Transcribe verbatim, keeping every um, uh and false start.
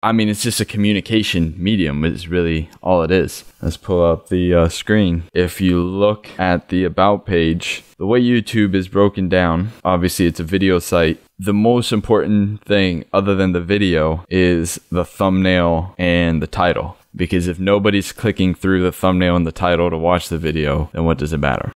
I mean, it's just a communication medium is really all it is. Let's pull up the uh, screen. If you look at the About page, the way YouTube is broken down, obviously it's a video site. The most important thing other than the video is the thumbnail and the title. Because if nobody's clicking through the thumbnail and the title to watch the video, then what does it matter?